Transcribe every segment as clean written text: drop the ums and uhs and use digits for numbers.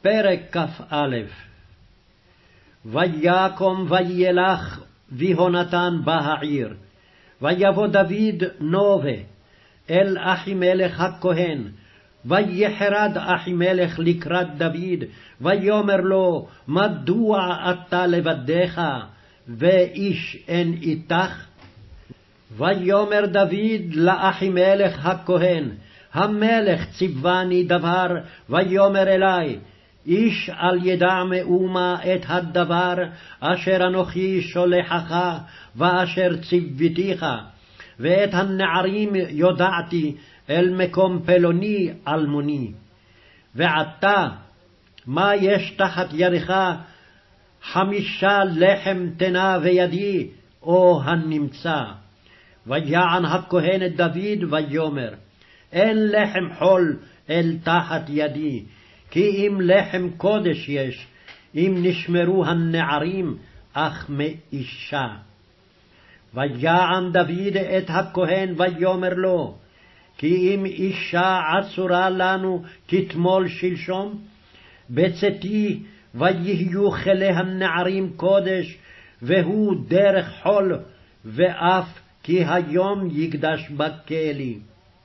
פרק כ"א. ויקום וילך ויהונתן בעיר, ויבוא דוד נובה אל אחימלך הכהן, ויחרד אחימלך לקראת דוד, ויאמר לו, מדוע אתה לבדך, ואיש אין איתך? ויאמר דוד לאחימלך הכהן, המלך ציווני דבר, ויאמר אלי, איש אל ידע מאומה את הדבר אשר אנוכי שולחך ואשר ציוותיך, ואת הנערים יודעתי אל מקום פלוני אלמוני. ועתה מה יש תחת ידך? 5 לחם תנה וידי, או הנמצא. ויען הכהן את דוד ויאמר, אין לחם חול אל תחת ידי, כי אם לחם קודש יש, אם נשמרו הנערים, אך מאישה. ויען דוד את הכהן ויאמר לו, כי אם אישה עצורה לנו כתמול שלשום, בצאתי ויהיו כלי הנערים קודש, והוא דרך חול, ואף כי היום יקדש בכלי.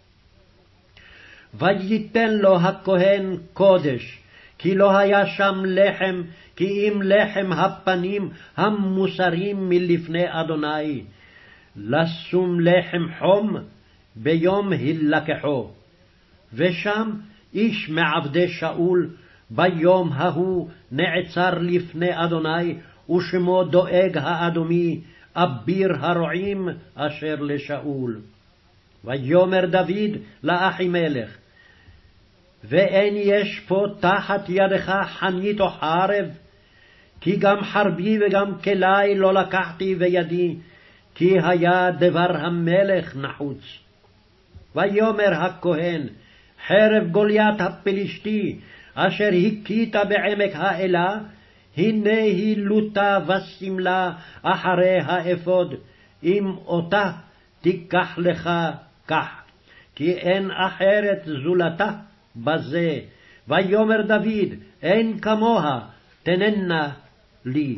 וייתן לו הכהן קודש, כי לא היה שם לחם, כי אם לחם הפנים המוסרים מלפני אדוני, לשום לחם חום ביום הלקחו. ושם איש מעבדי שאול ביום ההוא נעצר לפני אדוני, ושמו דואג האדומי, אביר הרועים אשר לשאול. ויאמר דוד לאחימלך, ואין יש פה תחת ידך חנית או חרב? כי גם חרבי וגם כלי לא לקחתי בידי, כי היה דבר המלך נחוץ. ויאמר הכהן, חרב גוליית הפלישתי, אשר הכית בעמק האלה, הנה היא לוטה וסמלה אחרי האפוד, אם אותה תיקח לך כך, כי אין אחרת זולתה בזה. ויאמר דוד, אין כמוה, תננה לי.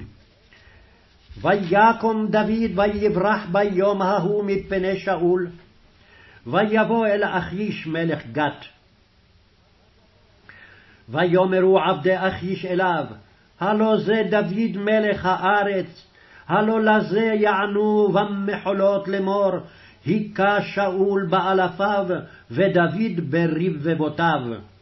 ויקום דוד ויברח ביום ההוא מפני שאול, ויבוא אל אחיש מלך גת. ויאמרו עבדי אחיש אליו, הלא זה דוד מלך הארץ, הלא לזה יענו במחולות לאמור, היכה שאול באלפיו, ודוד ברבבותיו.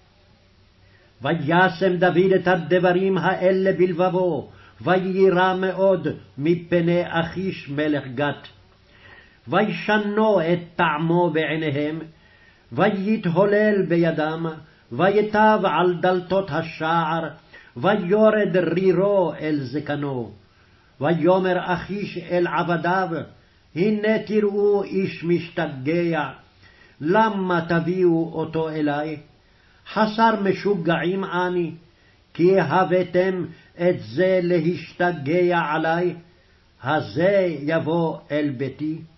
וישם דוד את הדברים האלה בלבבו, ויירא מאוד מפני אחיש מלך גת. וישנו את טעמו בעיניהם, ויתהולל בידם, ויטב על דלתות השער, ויורד רירו אל זקנו. ויאמר אחיש אל עבדיו, הנה תראו איש משתגע, למה תביאו אותו אלי? חסר משוגעים אני, כי הבאתם את זה להשתגע עלי, הזה יבוא אל ביתי.